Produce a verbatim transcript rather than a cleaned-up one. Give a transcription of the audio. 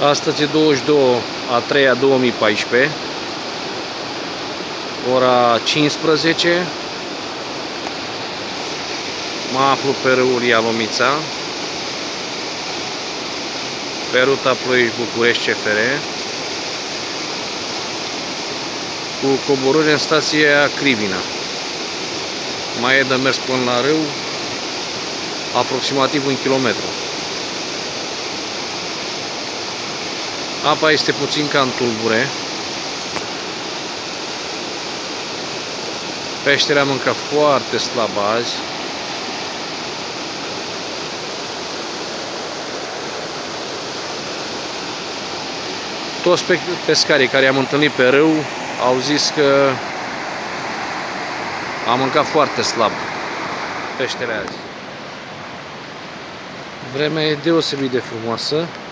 Astăzi e douăzeci și doi a treia două mii paisprezece, ora cincisprezece. Mă aflu pe râul Ialomița, pe ruta Ploiești-București C F R, cu coborâre în stația Crivina. Mai e de mers până la râu aproximativ un kilometru. Apa este puțin cam tulbure. Peștele a mâncat foarte slab azi. Toți pescarii care am întâlnit pe râu au zis că a mâncat foarte slab peștele azi. Vremea e deosebit de frumoasă.